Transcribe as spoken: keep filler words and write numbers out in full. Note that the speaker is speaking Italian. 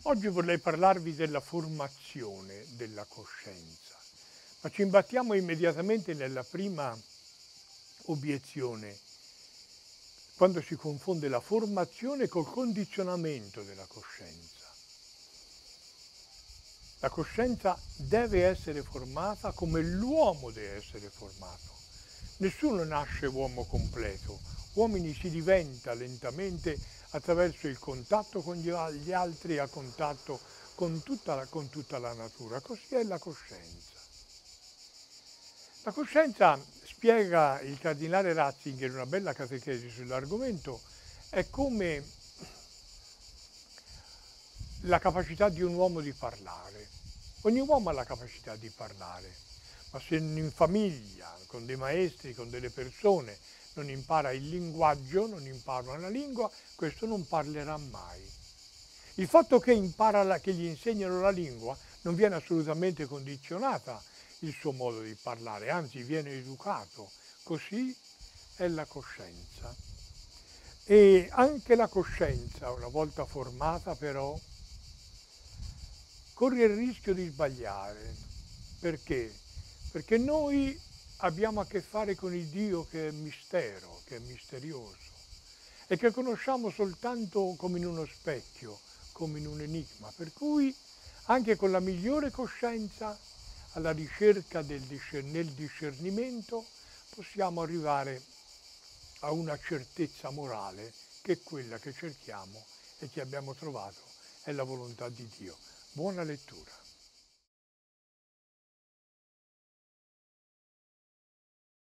Oggi vorrei parlarvi della formazione della coscienza, ma ci imbattiamo immediatamente nella prima obiezione, quando si confonde la formazione col condizionamento della coscienza. La coscienza deve essere formata come l'uomo deve essere formato. Nessuno nasce uomo completo, uomini si diventa lentamente attraverso il contatto con gli altri, a contatto con tutta, la, con tutta la natura. Così è la coscienza. La coscienza, spiega il cardinale Ratzinger in una bella catechesi sull'argomento, è come la capacità di un uomo di parlare. Ogni uomo ha la capacità di parlare, ma se in famiglia, con dei maestri, con delle persone, non impara il linguaggio, non impara una lingua, questo non parlerà mai. Il fatto che, impara la, che gli insegnano la lingua non viene assolutamente condizionata il suo modo di parlare, anzi viene educato. Così è la coscienza. E anche la coscienza, una volta formata però, corre il rischio di sbagliare. Perché? Perché noi abbiamo a che fare con il Dio che è mistero, che è misterioso e che conosciamo soltanto come in uno specchio, come in un enigma. Per cui anche con la migliore coscienza, alla ricerca del discern- nel discernimento, possiamo arrivare a una certezza morale che è quella che cerchiamo e che abbiamo trovato, è la volontà di Dio. Buona lettura.